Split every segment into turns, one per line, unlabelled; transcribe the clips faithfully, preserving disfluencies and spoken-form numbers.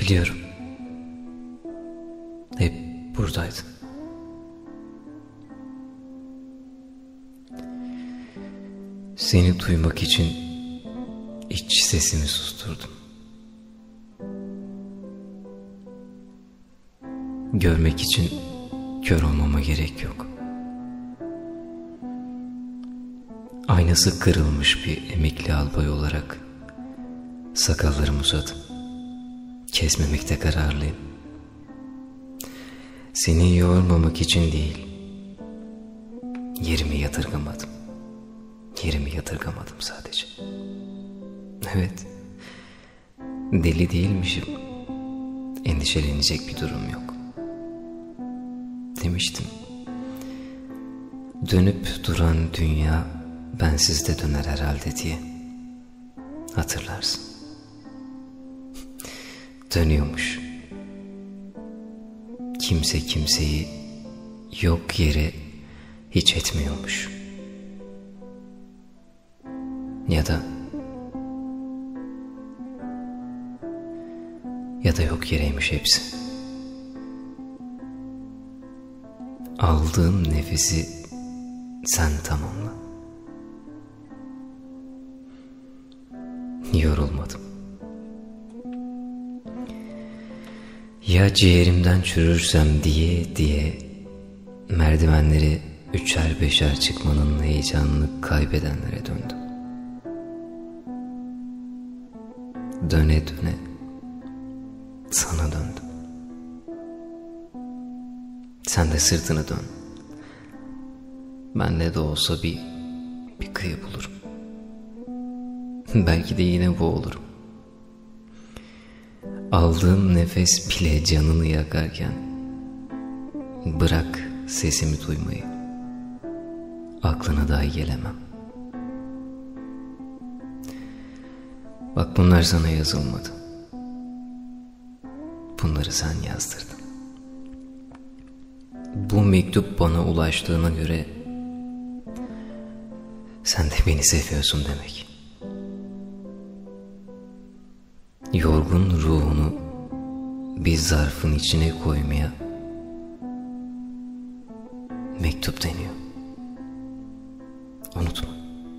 Biliyorum. Hep buradaydın. Seni duymak için iç sesimi susturdum. Görmek için kör olmama gerek yok. Aynası kırılmış bir emekli albay olarak sakallarımı uzadım. Kesmemekte kararlıyım. Seni yormamak için değil, yerimi yadırgamadım. Yerimi yadırgamadım sadece. Evet, deli değilmişim. Endişelenecek bir durum yok. Demiştim. Dönüp duran dünya bensiz de döner herhalde diye. Hatırlarsın. Dönüyormuş. Kimse kimseyi yok yere hiç etmiyormuş. Ya da ya da yok yereymiş hepsi. Aldığım nefesi sen tamamla. Yorulmadım. Ya ciğerimden çürürsem diye diye merdivenleri üçer beşer çıkmanın heyecanını kaybedenlere döndüm. Döne döne sana döndüm. Sen de sırtını dön. Ben ne de olsa bir bir kıyı bulurum. Belki de yine boğulurum. Aldığım nefes bile canını yakarken bırak sesimi duymayı. Aklına dahi gelemem. Bak bunlar sana yazılmadı. Bunları sen yazdırdın. Bu mektup bana ulaştığına göre sen de beni seviyorsun demek. Yorgun ruhunu bir zarfın içine koymaya mektup deniyor. Unutma.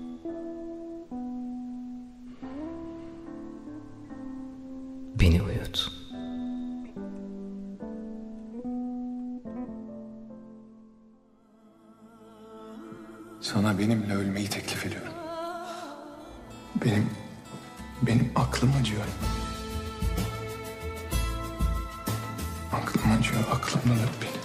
Beni uyut.
Sana benimle ölmeyi teklif ediyorum. Benim, benim aklım acıyor. Aklım acıyor, aklımdan öp beni.